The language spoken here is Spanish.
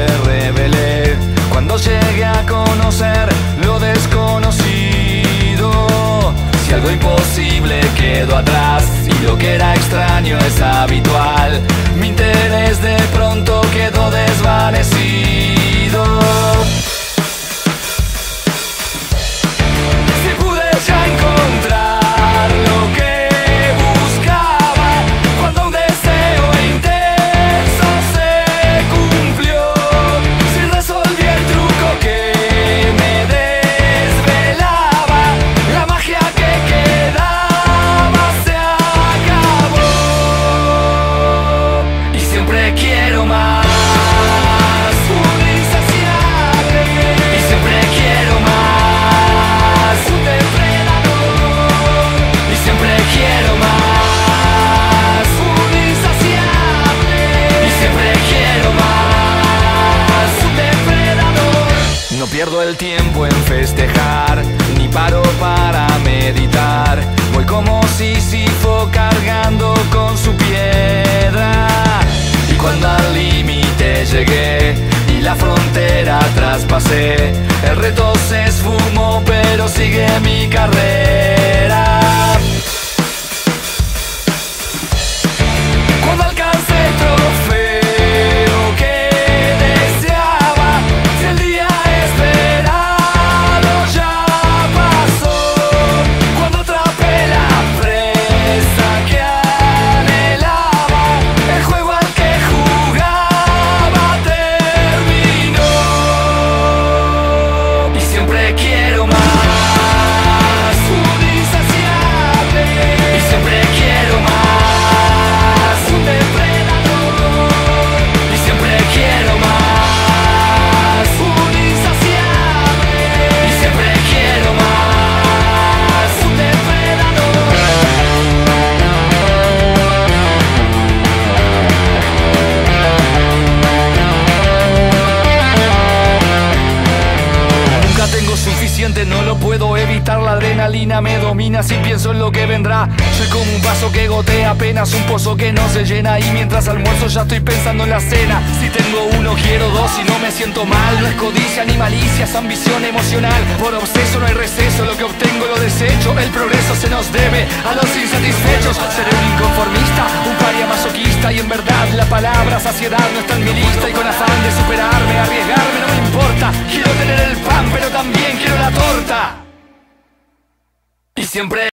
rebelé cuando llegué a conocer lo desconocido. Si algo imposible quedó atrás y lo que era extraño es habitual, mi interés de pronto quedó desvanecido. Si pude ya encontrar lo que buscaba, cuando un deseo intenso se cumplió, si resolví el truco que me desvelaba, la magia que quedaba se acabó. Y siempre quiero más, un insaciable. Y siempre quiero más, un depredador. Y siempre quiero más, un insaciable. Y siempre quiero más, un depredador. No pierdo el tiempo en festejar, ni paro para meditar. Voy como Sísifo cargando con su piedra. Y cuando al límite llegué y la frontera traspasé, el reto se esfumó, pero sigue mi carrera. Cuando alcancé el trofeo que deseaba, si el día esperado ya pasó, cuando atrapé la presa que anhelaba, el juego al que jugaba terminó. Y siempre quiero más, un insaciable. Y siempre quiero más, un depredador. Y siempre quiero más, un insaciable. Y siempre quiero más, un depredador. Nunca tengo suficiente, no lo puedo evitar. La adrenalina me domina si pienso en lo que vendrá. Soy como un vaso que gotea apenas, un pozo que no se llena. Y mientras almuerzo ya estoy pensando en la cena. Si tengo uno quiero dos y no me siento mal. No es codicia ni malicia, es ambición emocional. Por obseso no hay receso, lo que obtengo lo desecho. El progreso se nos debe a los insatisfechos. Seré un inconformista, un paria masoquista. Y en verdad la palabra saciedad no está en mi lista. Y con afán de superarme, arriesgarme no me importa. Quiero tener el pan pero también quiero la torta. Y siempre